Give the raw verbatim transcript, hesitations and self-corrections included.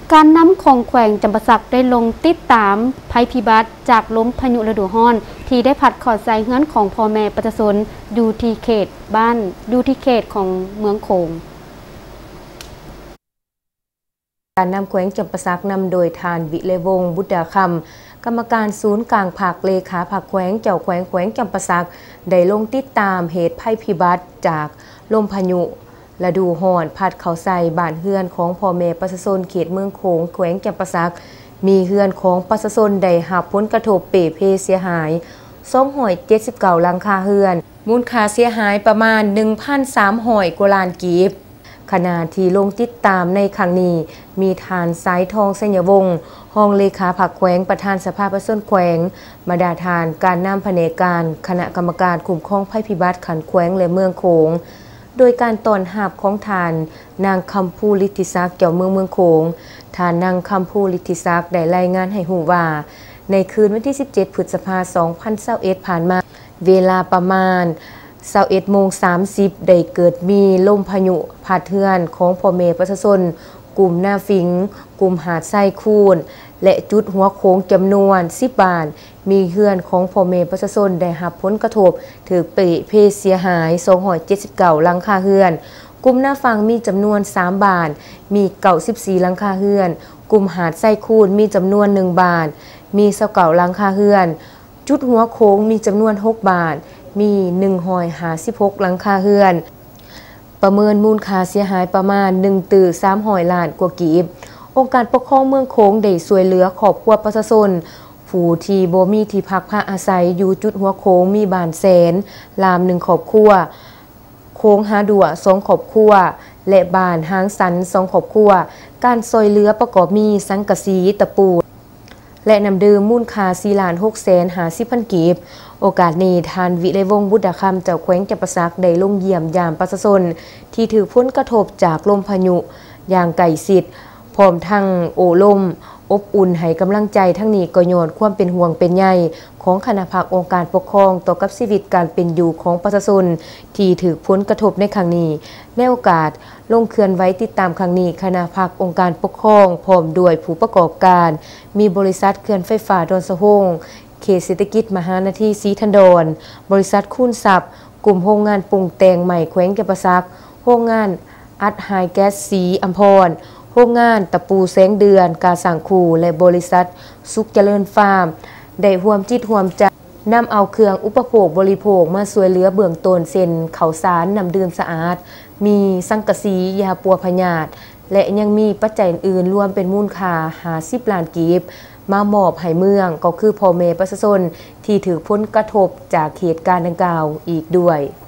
การนำของแขวงจำปาสักได้ลงติดตามภัยพิบัติจากลมพายุฤดูร้อนที่ได้พัดขอดใส่เฮือนของพ่อแม่ประชาชนอยู่ที่เขตบ้านอยู่ที่เขตของเมืองโขงการนำแขวงจำปาสักนำโดยทานวิเลวงศ์บุตรคำกรรมการศูนย์กลางภาคเลขาภาคแขวงเจ้าแขวงแขวงจำปาสักได้ลงติดตามเหตุภัยพิบัติจากลมพายุฤดูร้อนพัดเข้าใส่บ้านเฮือนของพ่อแม่ประชาชนเขตเมืองโขงแขวงจำปาสักมีเฮือนของประชาชนได้รับผลกระทบเปเพเสียหายสองร้อยเจ็ดสิบเก้าหลังคาเฮือนมูลค่าเสียหายประมาณ หนึ่งพันสามร้อย กว่าล้านกีบขณะที่ลงติดตามในครั้งนี้มีทานสายทองสัญญวงศ์ห้องเลขาผักแขวงประธานสภาประชาชนแขวงมาดาทานการนำแผนการคณะกรรมการคุ้มครองภัยพิบัติขันแขวงและเมืองโขงโดยการต้อนรับของทานนางคำพูฤทธิศักดิ์เจ้าเมืองเมืองโขงทานนางคำพูฤทธิศักดิ์ได้รายงานให้หูว่าในคืนวันที่สิบเจ็ดพฤษภาคมสองพันยี่สิบเอ็ดผ่านมาเวลาประมาณยี่สิบเอ็ดโมงสามสิบได้เกิดมีลมพายุพัดเฮือนของพ่อแม่ประชาชนกลุ่มหน้าฟิงกลุ่มหาดไส้คูนและจุดหัวโค้งจำนวนสิบบ้านมีเฮือนของพ่อแม่ประชาชนได้รับผลกระทบถือเปะเพเสียหายสองร้อยเจ็ดสิบเก้าหลังคาเฮือนกลุ่มหน้าฟังมีจำนวนสามบ้านมีเก้าสิบสี่หลังคาเฮือนกลุ่มหาดไส้คูนมีจำนวนหนึ่งบ้านมียี่สิบเก้าหลังคาเฮือนจุดหัวโค้งมีจำนวนหกบ้านมีหนึ่งร้อยห้าสิบหกหลังคาเฮือนประเมินมูลค่าเสียหายประมาณหนึ่งตื่อสามร้อยล้านกว่ากีบองค์การปกครองเมืองโขงได้ช่วยเหลือครอบครัวประชาชนผู้ที่บ่มีที่พักผ้าอาศัยอยู่จุดหัวโค้งมีบ้านแสนลามหนึ่งครอบครัวโค้งหาดัวสองครอบครัวและบ้านหางสันสองครอบครัวการช่วยเหลือประกอบมีสังกะสีตะปูและนำดื่มมูลค่าสี่ล้านหกแสนห้าสิบพันกีบโอกาสนี้ทานวิเลวงศ์บุตรคำเจ้าแขวงจำปาสักได้ลงเยี่ยมยามประชาชนที่ถือผลกระทบจากลมพายุอย่างใกล้ชิดพร้อมทั้งโอลมอบอุ่นให้กำลังใจทั้งนี้ก็ย้อนความเป็นห่วงเป็นใยของคณะภาคองค์การปกครองต่อกับชีวิตการเป็นอยู่ของประชาชนที่ถือผลกระทบในครั้งนี้ในโอกาสลงเคลื่อนไหวติดตามครั้งนี้คณะภาคองค์การปกครองพร้อมด้วยผู้ประกอบการมีบริษัทเคลื่อนไฟฟ้าดอนสะโฮงเขตเศรษฐกิจมหานาทีศรีธันดรบริษัทคูนทรัพย์กลุ่มโรงงานปรุงแต่งใหม่แขวงจำปาสักโรงงานอัดไฮแก๊สสีอัมพรโรงงานตะปูแสงเดือนกาสังคูและบริษัทสุขเจริญฟาร์มได้ร่วมจิตร่วมใจนำเอาเครื่องอุปโภคบริโภคมาช่วยเหลือเบื้องต้นเช่นข้าวสารน้ำดื่มสะอาดมีสังกะสียาปัวพยาธิและยังมีปัจจัยอื่นรวมเป็นมูลค่าห้าสิบล้านกีบมามอบให้เมืองก็คือพ่อแม่ประชาชนที่ถือผลกระทบจากเหตุการณ์ดังกล่าวอีกด้วย